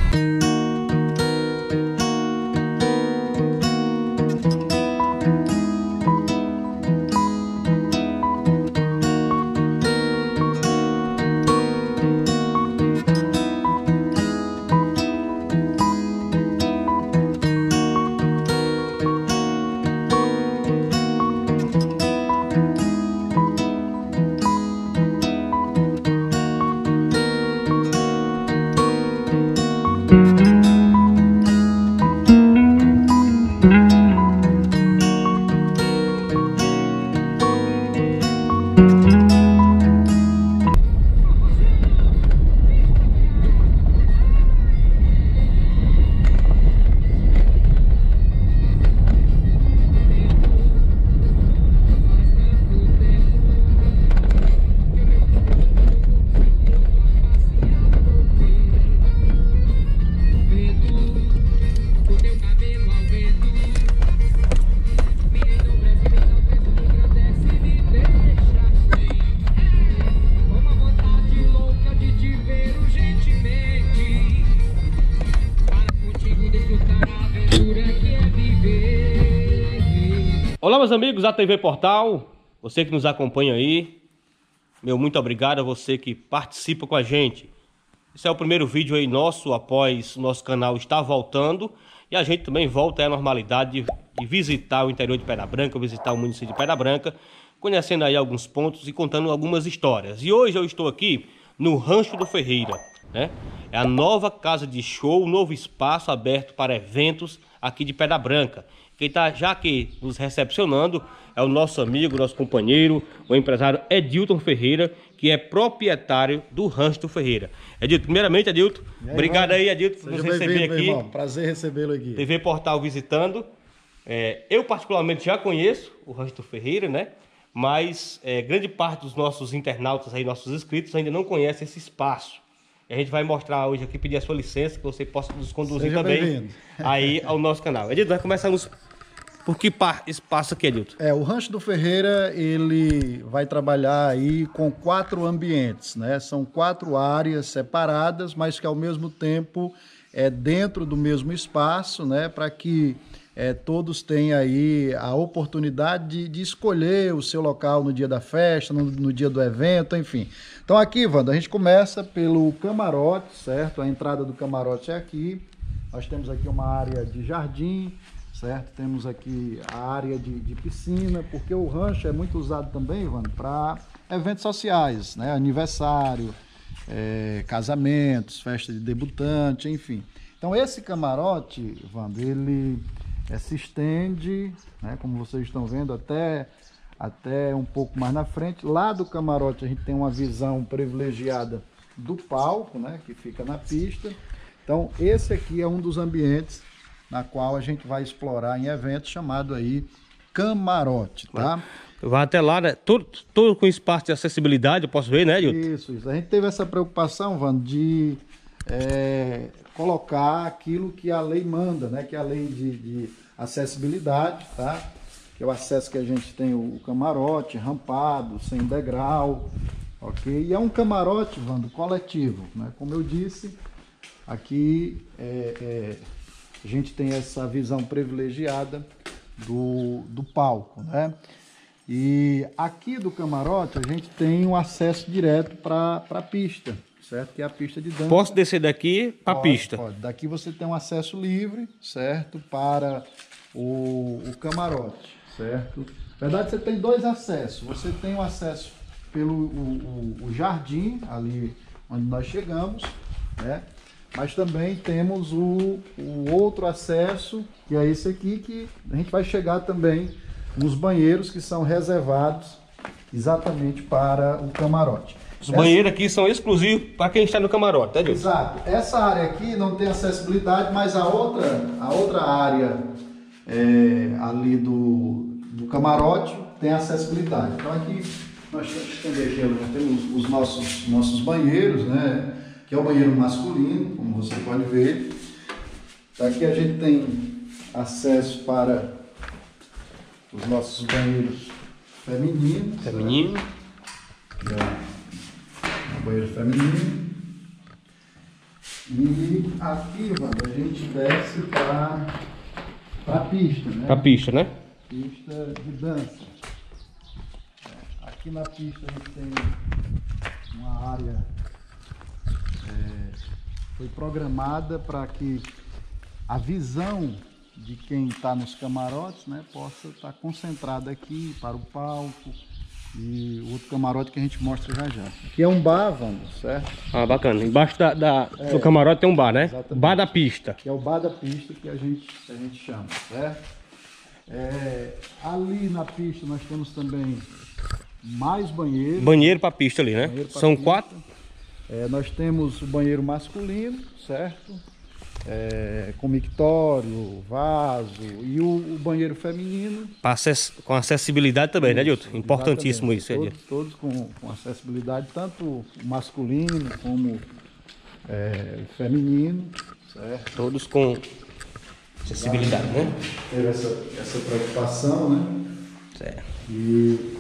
Olá, meus amigos da TV Portal, você que nos acompanha aí, meu muito obrigado a você que participa com a gente. Esse é o primeiro vídeo aí nosso após o nosso canal estar voltando e a gente também volta à normalidade de visitar o interior de Pedra Branca, visitar o município de Pedra Branca, conhecendo aí alguns pontos e contando algumas histórias. E hoje eu estou aqui no Rancho do Ferreira, né? É a nova casa de show, um novo espaço aberto para eventos aqui de Pedra Branca. Quem está já aqui nos recepcionando é o nosso amigo, nosso companheiro, o empresário Edilton Ferreira, que é proprietário do Rancho do Ferreira. Edilton, primeiramente, Edilton, obrigado aí, Edilton, por nos receber aqui. Irmão. Prazer recebê-lo aqui. TV Portal visitando. Eu particularmente já conheço o Rancho do Ferreira, né? Mas grande parte dos nossos internautas aí, nossos inscritos, ainda não conhece esse espaço. A gente vai mostrar hoje aqui, pedir a sua licença, que você possa nos conduzir também aí ao nosso canal. Edilton, nós começamos por que espaço aqui, Edilton? O Rancho do Ferreira, ele vai trabalhar aí com 4 ambientes, né? São 4 áreas separadas, mas que ao mesmo tempo é dentro do mesmo espaço, né? Para que todos tenham aí a oportunidade de escolher o seu local no dia da festa, no dia do evento, enfim. Então aqui, Wanda, a gente começa pelo camarote, certo? A entrada do camarote é aqui. Nós temos aqui uma área de jardim, certo? Temos aqui a área de piscina, porque o rancho é muito usado também, Wanda, para eventos sociais, né? Aniversário, casamentos, festa de debutante, enfim. Então esse camarote, Wanda, ele se estende, né, como vocês estão vendo, até um pouco mais na frente. Lá do camarote a gente tem uma visão privilegiada do palco, né, que fica na pista. Então esse aqui é um dos ambientes na qual a gente vai explorar em eventos, chamado aí camarote, tá? Vai até lá, né? Todo com espaço de acessibilidade, eu posso ver, né, Edilton? Isso. A gente teve essa preocupação, Vando, de colocar aquilo que a lei manda, né? Que é a lei de acessibilidade, tá? Que é o acesso que a gente tem, o camarote rampado, sem degrau, ok? E é um camarote, Vando, coletivo, né? Como eu disse, aqui a gente tem essa visão privilegiada do palco, né? E aqui do camarote a gente tem um acesso direto para a pista, certo? Que é a pista de dança. Posso descer daqui para a pista? Pode. Daqui você tem um acesso livre, certo? Para o camarote, certo? Na verdade, você tem 2 acessos. Você tem um acesso pelo o jardim, ali onde nós chegamos, né? Mas também temos o outro acesso, que é esse aqui, que a gente vai chegar também nos banheiros que são reservados exatamente para o camarote. Os banheiros aqui são exclusivos para quem está no camarote, tá, Edilton? Exato. Essa área aqui não tem acessibilidade, mas a outra área ali do camarote tem acessibilidade. Então aqui nós temos os nossos banheiros, né? Que é o banheiro masculino, como você pode ver. Aqui a gente tem acesso para os nossos banheiros femininos. Feminino. O banheiro feminino. E aqui, mano, a gente desce para a pista, né? Pra pista, né? Pista de dança. Aqui na pista a gente tem uma área foi programada para que a visão de quem está nos camarotes, né, possa estar concentrada aqui para o palco e o outro camarote que a gente mostra já já. Aqui é um bar, vamos, certo? Ah, bacana. Embaixo do camarote tem um bar, né? Exatamente. Bar da pista. Que é o bar da pista que a gente chama, certo? Ali na pista nós temos também mais banheiros. Banheiro pra pista ali, né? São pista. 4. Nós temos o banheiro masculino, certo? Com mictório, vaso, e o banheiro feminino. Com acessibilidade também, né, Dilton? Importantíssimo Exatamente. isso, Todos com acessibilidade, tanto o masculino como o feminino, certo? Todos com acessibilidade, né? Teve essa preocupação, né? Certo. E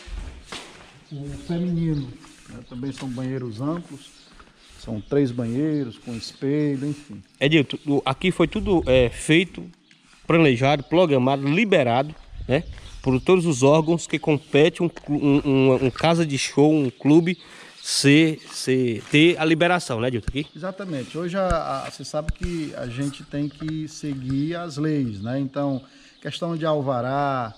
o feminino, né, também são banheiros amplos, são 3 banheiros com espelho, enfim. Dilton, aqui foi tudo feito, planejado, programado, liberado, né? Por todos os órgãos que competem um casa de show, um clube, ter a liberação, né, Dilton? Aqui? Exatamente. Hoje você sabe que a gente tem que seguir as leis, né? Então, questão de alvará,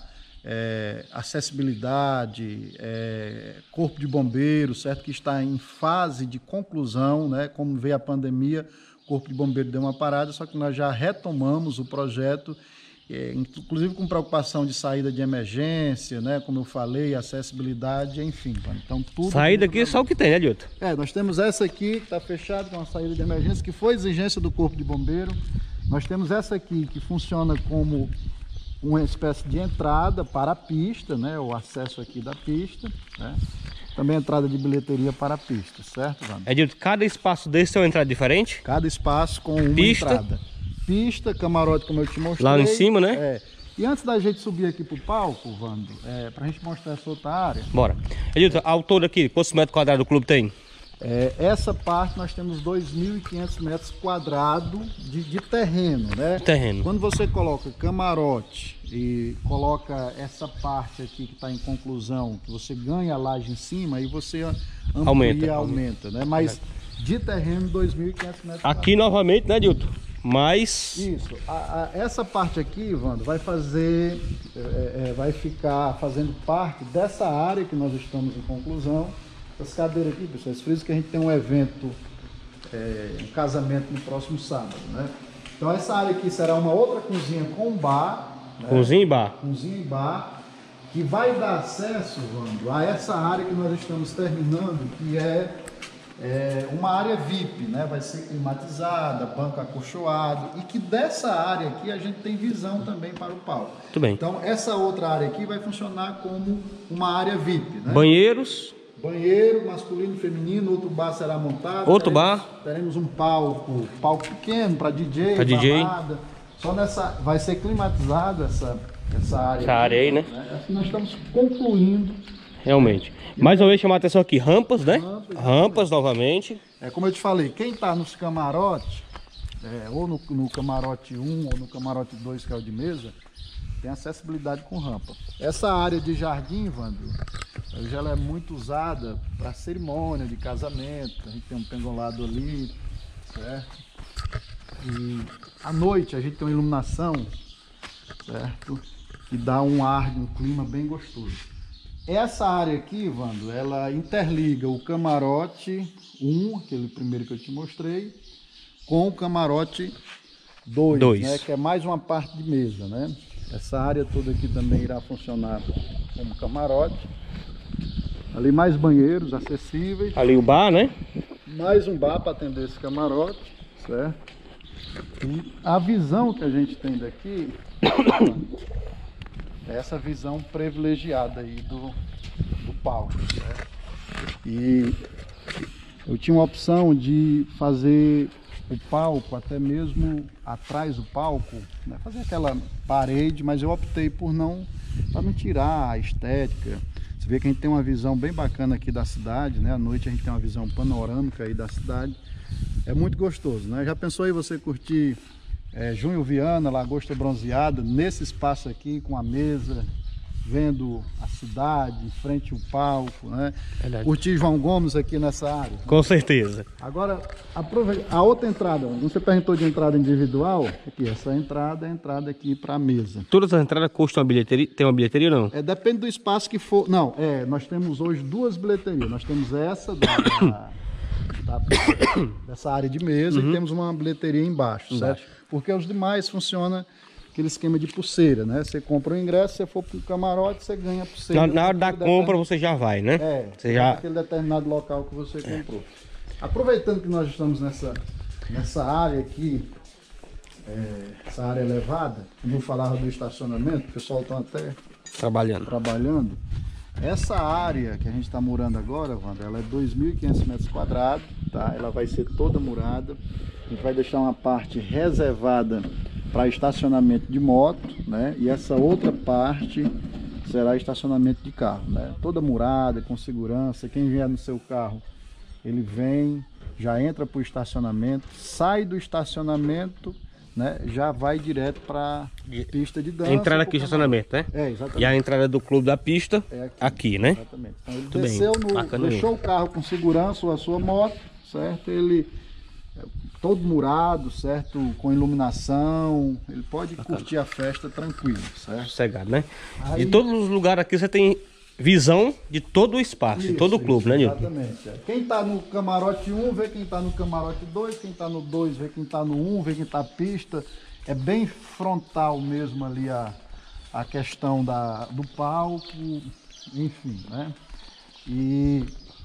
acessibilidade, corpo de bombeiros, certo? Que está em fase de conclusão, né? Como veio a pandemia, o corpo de bombeiro deu uma parada, só que nós já retomamos o projeto, inclusive com preocupação de saída de emergência, né? Como eu falei, acessibilidade, enfim. Então, tudo... Saída aqui é só o que tem, né, Dilton? Nós temos essa aqui, que está fechada com a saída de emergência, que foi exigência do corpo de bombeiro. Nós temos essa aqui, que funciona como uma espécie de entrada para a pista, né? O acesso aqui da pista, né? Também entrada de bilheteria para a pista, certo, Vando? Dilton, cada espaço desse tem uma entrada diferente? Cada espaço com uma Pista. Entrada. Pista, camarote, como eu te mostrei. Lá em cima, né? E antes da gente subir aqui para o palco, Vando, para a gente mostrar essa outra área. Bora. Dilton, ao todo aqui, quantos metros quadrados o clube tem? Essa parte nós temos 2.500 metros quadrados de terreno, né? Terreno. Quando você coloca camarote e coloca essa parte aqui que está em conclusão, que você ganha a laje em cima, aí você aumenta, né? Mas de terreno 2.500 metros quadrados. Aqui novamente, né, Dilton? Mas... Isso. Essa parte aqui, Wando, vai ficar fazendo parte dessa área que nós estamos em conclusão. Essas cadeiras aqui, pessoal, esse friso que a gente tem um evento, um casamento no próximo sábado, né? Então essa área aqui será uma outra cozinha com bar, né? Cozinha e bar. Cozinha e bar, que vai dar acesso, Wando, a essa área que nós estamos terminando, que é uma área VIP, né? Vai ser climatizada, banco acolchoado, e que dessa área aqui a gente tem visão também para o palco. Muito bem. Então essa outra área aqui vai funcionar como uma área VIP, né? Banheiro masculino e feminino, outro bar será montado. Teremos um palco pequeno para DJ, balada. Só nessa vai ser climatizado essa área. Essa área aí, né? Assim nós estamos concluindo. Realmente. Mais uma vez chamar a atenção aqui, rampas, né? Rampas novamente. Como eu te falei, quem está nos camarotes, ou no camarote 1 ou no camarote 2, que é o de mesa, tem acessibilidade com rampa. Essa área de jardim, Wando, hoje ela é muito usada para cerimônia de casamento. A gente tem um pendolado ali, certo? E à noite a gente tem uma iluminação, certo? Que dá um ar, um clima bem gostoso. Essa área aqui, Wando, ela interliga o camarote 1, aquele primeiro que eu te mostrei, com o camarote 2, né? Que é mais uma parte de mesa, né? Essa área toda aqui também irá funcionar como camarote. Ali mais banheiros acessíveis. Ali o bar, né? Mais um bar para atender esse camarote, certo? E a visão que a gente tem daqui é essa visão privilegiada aí do palco, certo? E eu tinha uma opção de fazer o palco até mesmo atrás do palco, né? Fazer aquela parede, mas eu optei por para não tirar a estética. Você vê que a gente tem uma visão bem bacana aqui da cidade, né? À noite a gente tem uma visão panorâmica aí da cidade. É muito gostoso, né? Já pensou aí você curtir Junho Viana, lagosta bronzeada, nesse espaço aqui, com a mesa, vendo a cidade, em frente ao palco, né? Verdade. Curtir João Gomes aqui nessa área. Com certeza. Agora, a outra entrada, você perguntou de entrada individual, aqui, essa entrada é a entrada aqui para a mesa. Todas as entradas custam uma bilheteria? Tem uma bilheteria ou não? Depende do espaço que for. Não, nós temos hoje duas bilheterias. Nós temos essa dessa área de mesa e temos uma bilheteria embaixo, certo? Porque os demais funciona aquele esquema de pulseira, né? Você compra o ingresso, você for pro camarote, você ganha a pulseira. Na hora da compra você já vai, né? Você já... aquele determinado local que você comprou. Aproveitando que nós estamos nessa área aqui, essa área elevada, como eu falava do estacionamento, o pessoal está até trabalhando. Essa área que a gente está morando agora, Wanda, ela é 2.500 metros quadrados, tá? Ela vai ser toda murada. A gente vai deixar uma parte reservada para estacionamento de moto, né? E essa outra parte será estacionamento de carro, né? Toda murada, com segurança. Quem vier no seu carro, ele vem, já entra para o estacionamento, sai do estacionamento, né? Já vai direto para pista de dança. Entrada aqui no estacionamento, né? Exatamente. E a entrada do clube da pista aqui, né? Exatamente. Então ele desceu, deixou o carro com segurança ou a sua moto, certo? Ele todo murado, certo? Com iluminação, ele pode curtir a festa tranquilo, certo? Sossegado, né? De todos os lugares aqui você tem visão de todo o espaço, de todo o clube, né, Nilton? Exatamente. Quem está no camarote 1 vê quem está no camarote 2, quem está no 2 vê quem está no 1, vê quem está na pista. É bem frontal mesmo ali a questão do palco, enfim, né? E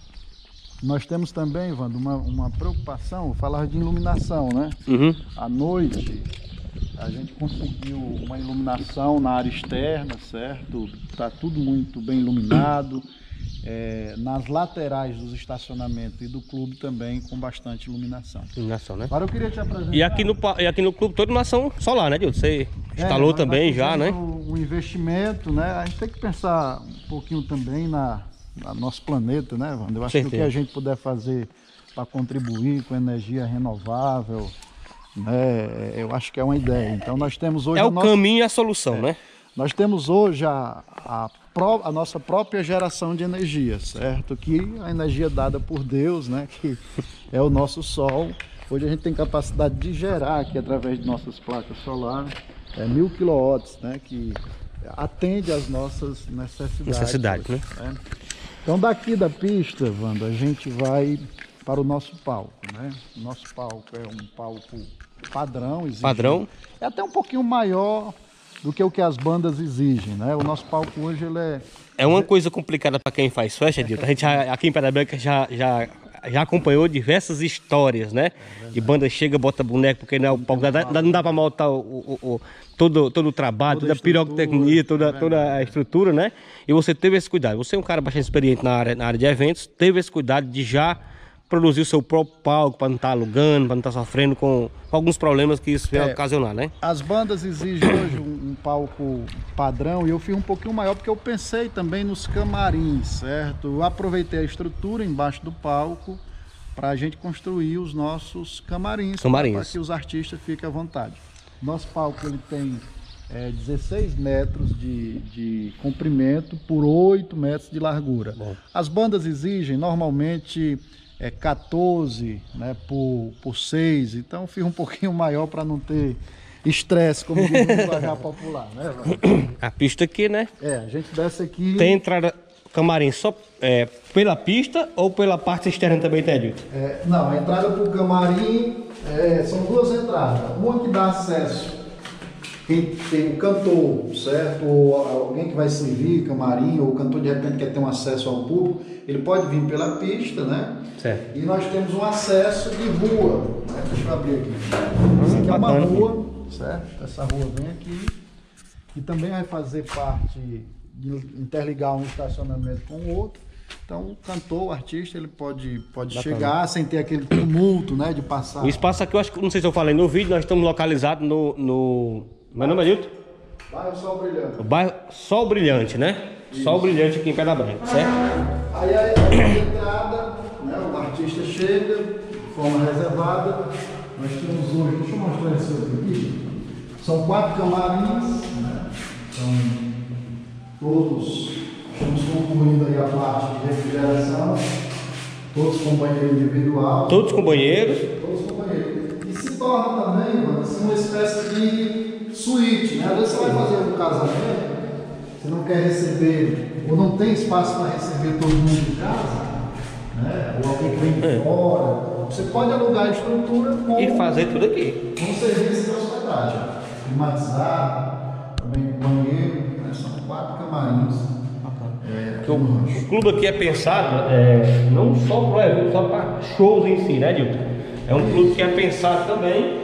nós temos também, Wanda, uma preocupação, vou falar de iluminação, né? À noite, a gente conseguiu uma iluminação na área externa, certo? Está tudo muito bem iluminado. Nas laterais dos estacionamentos e do clube também com bastante iluminação. Iluminação, né? Agora eu queria te apresentar... E aqui no clube toda iluminação solar, né, Nilton? Você instalou também já, né? Um investimento, né? A gente tem que pensar um pouquinho também na nosso planeta, né, Wanda? Eu acho que o que a gente puder fazer para contribuir com energia renovável, né, eu acho que é uma ideia. Então nós temos hoje... caminho e a solução, né? Nós temos hoje a nossa própria geração de energia, certo? Que a energia dada por Deus, né? Que é o nosso sol. Hoje a gente tem capacidade de gerar aqui através de nossas placas solares 1000 kW, né? Que atende às nossas necessidades. Né? Então daqui da pista, Wanda, a gente vai para o nosso palco, né? O nosso palco é um palco padrão. Padrão? É até um pouquinho maior do que o que as bandas exigem, né? O nosso palco hoje ele é uma coisa complicada para quem faz festa, Dilton. A gente aqui em Pedra Branca já acompanhou diversas histórias, né? De banda chega, bota boneco, porque não dá para montar todo o trabalho, toda a pirotecnia, toda a estrutura, né? E você teve esse cuidado. Você é um cara bastante experiente na área de eventos, teve esse cuidado de já produzir o seu próprio palco para não estar alugando, para não estar sofrendo com alguns problemas que isso vai ocasionar, né? As bandas exigem hoje um palco padrão e eu fiz um pouquinho maior porque eu pensei também nos camarins, certo? Eu aproveitei a estrutura embaixo do palco para a gente construir os nossos camarins. Para que os artistas fiquem à vontade. Nosso palco ele tem 16 metros de comprimento por 8 metros de largura. Bom. As bandas exigem normalmente 14, né, por 6, então fiz um pouquinho maior para não ter estresse, como diz no linguajar popular, né? A pista aqui, né? A gente desce aqui... Tem entrada camarim só pela pista ou pela parte externa também, Teddy? Não, a entrada para o camarim são duas entradas. Uma que dá acesso, quem tem um cantor, certo? Ou alguém que vai servir camarim, ou o cantor de repente quer ter um acesso ao público, ele pode vir pela pista, né? Certo. E nós temos um acesso de rua, né? Deixa eu abrir aqui. Essa aqui é uma rua, certo? Essa rua vem aqui e também vai fazer parte de interligar um estacionamento com o outro. Então o cantor, o artista, ele pode chegar sem ter aquele tumulto, né? De passar. O espaço aqui, eu acho que, não sei se eu falei no vídeo, nós estamos localizados no... Meu nome é Nilton? Bairro Sol Brilhante. O bairro Sol Brilhante, né? Isso. Sol Brilhante aqui em Pedra Branca, certo? Aí a entrada, né, o artista chega, forma reservada. Nós temos hoje, deixa eu mostrar esse outro aqui. São 4 camarins, né? São todos, estamos concluindo aí a parte de refrigeração, todos com banheiro individual. Todos com banheiro? Todos com banheiro. E se torna também, mano, assim, uma espécie de suíte, né? Às vezes você vai fazer um casamento, você não quer receber, ou não tem espaço para receber todo mundo em casa, né? Ou alguém que vem de fora. Você pode alugar a estrutura com, E fazer tudo aqui. Com serviço de hospedagem. Climatizado, também banheiro, né? São 4 camarins. O clube aqui é pensado não só para o evento, só para shows em si, né, Dilton? É um clube que é pensado também.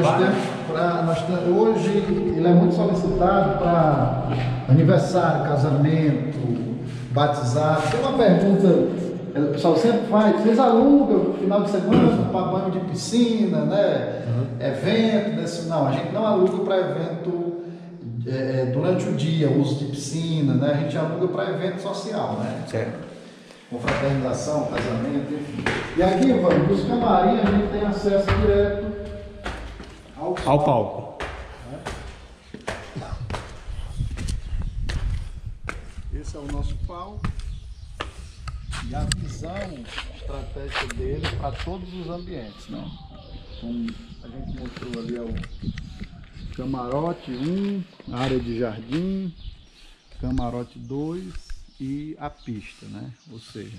Hoje ele é muito solicitado para aniversário, casamento, batizado. Tem uma pergunta. O pessoal sempre faz, vocês alugam final de semana para banho de piscina, né? Evento, não, a gente não aluga para evento durante o dia, uso de piscina, né? A gente aluga para evento social, né? Certo. Confraternização, casamento, enfim. E aqui, Ivan, nos camarins a gente tem acesso direto ao palco. Esse é o nosso palco. E a visão estratégica dele para todos os ambientes, né? Então, a gente mostrou ali o camarote 1, área de jardim, camarote 2 e a pista, né? Ou seja,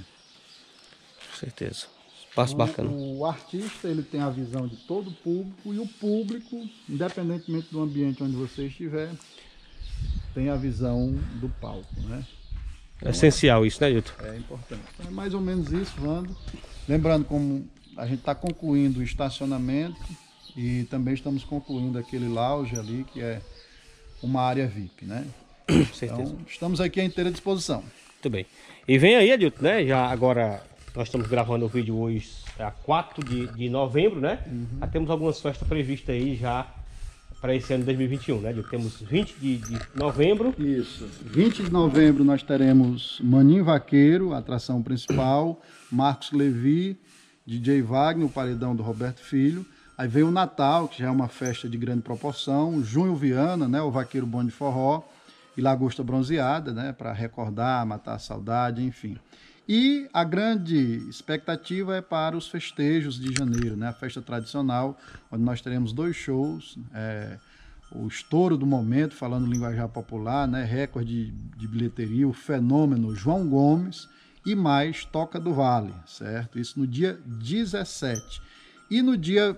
com certeza. Espaço bacana. O artista, ele tem a visão de todo o público, e o público, independentemente do ambiente onde você estiver, tem a visão do palco, né? É essencial isso, né, Dilton? É importante. Então, é mais ou menos isso, Wando. Lembrando, como a gente está concluindo o estacionamento e também estamos concluindo aquele lounge ali, que é uma área VIP, né? Com certeza. Então, estamos aqui à inteira disposição. Muito bem. E vem aí, Dilton, né? Já agora, nós estamos gravando o vídeo hoje, a 4 de novembro, né? Já temos algumas festas previstas aí já para esse ano de 2021, né? Temos 20 de novembro. Isso. 20 de novembro nós teremos Maninho Vaqueiro, atração principal, Marcos Levi, DJ Wagner, o paredão do Roberto Filho. Aí veio o Natal, que já é uma festa de grande proporção, Junho Viana, né? O Vaqueiro Bom de Forró, e Lagosta Bronzeada, né? Para recordar, matar a saudade, enfim. E a grande expectativa é para os festejos de janeiro, né? A festa tradicional, onde nós teremos 2 shows, o estouro do momento, falando linguajar popular, né? Recorde de bilheteria, o fenômeno João Gomes e mais Toca do Vale, certo? Isso no dia 17. E no dia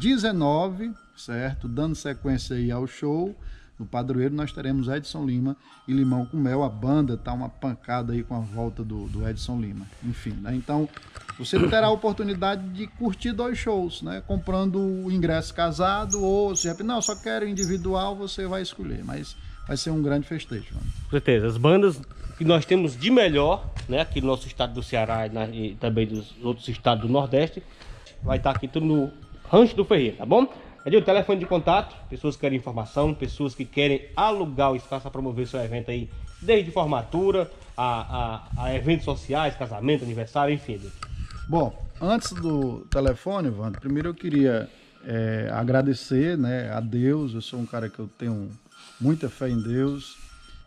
19, certo? Dando sequência aí ao show, no Padroeiro nós teremos Edson Lima e Limão com Mel. A banda tá uma pancada aí com a volta do Edson Lima. Enfim, né? Então você terá a oportunidade de curtir 2 shows, né? Comprando o ingresso casado, ou se não, só quero individual, você vai escolher. Mas vai ser um grande festejo. Mano. Com certeza. As bandas que nós temos de melhor, né? Aqui no nosso estado do Ceará e também dos outros estados do Nordeste, vai estar aqui tudo no Rancho do Ferreira, tá bom? Cadê o telefone de contato? Pessoas que querem informação, pessoas que querem alugar o espaço para promover seu evento aí, desde formatura a eventos sociais, casamento, aniversário, enfim. Bom, antes do telefone, Wando, primeiro eu queria agradecer, né, a Deus. Eu sou um cara que eu tenho muita fé em Deus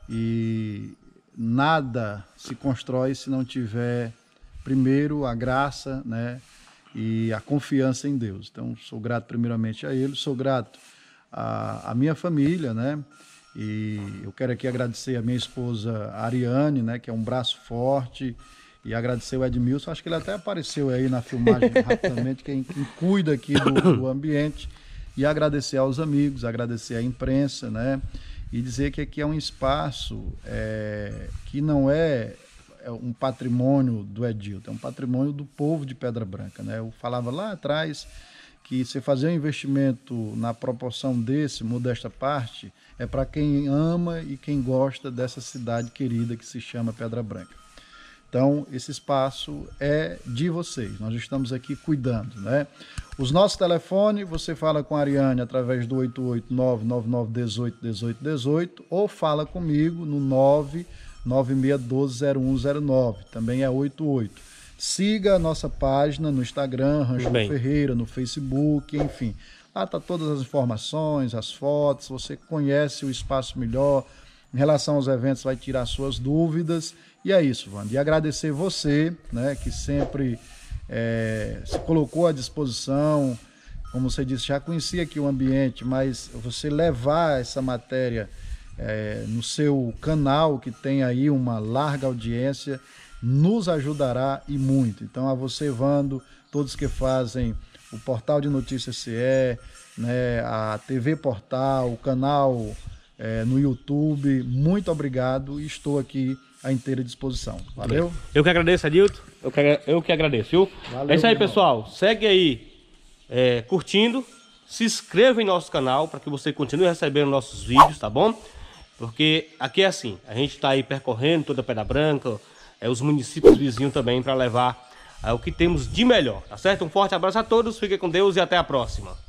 e nada se constrói se não tiver primeiro a graça, né, e a confiança em Deus. Então, sou grato primeiramente a Ele, sou grato à minha família, né? E eu quero aqui agradecer a minha esposa Ariane, né? Que é um braço forte, e agradecer o Edmilson. Acho que ele até apareceu aí na filmagem rapidamente, quem cuida aqui do ambiente. E agradecer aos amigos, agradecer à imprensa, né? E dizer que aqui é um espaço que não é um patrimônio do Edilton, é um patrimônio do povo de Pedra Branca, né? Eu falava lá atrás que você fazer um investimento na proporção desse, modesta parte, é para quem ama e quem gosta dessa cidade querida que se chama Pedra Branca. Então, esse espaço é de vocês, nós estamos aqui cuidando, né? Os nossos telefones, você fala com a Ariane através do 889-9918-1818 ou fala comigo no 996120109, também é 88. siga a nossa página no Instagram, Rancho Ferreira, no Facebook, enfim. Lá tá todas as informações, as fotos, você conhece o espaço melhor. Em relação aos eventos, vai tirar suas dúvidas. E é isso, Wander. E agradecer você, né, que sempre se colocou à disposição. Como você disse, já conhecia aqui o ambiente, mas você levar essa matéria no seu canal, que tem aí uma larga audiência, nos ajudará e muito. Então, a você, Vando, todos que fazem o Portal de Notícias CE, né, a TV Portal, o canal no YouTube, muito obrigado e estou aqui à inteira disposição. Valeu? Eu que agradeço, Adilto. Eu que agradeço, viu? Valeu, é isso aí, pessoal. Segue aí, curtindo, se inscreva em nosso canal para que você continue recebendo nossos vídeos, tá bom? Porque aqui é assim, a gente está aí percorrendo toda a Pedra Branca, os municípios vizinhos também, para levar o que temos de melhor, tá certo? Um forte abraço a todos, fiquem com Deus e até a próxima.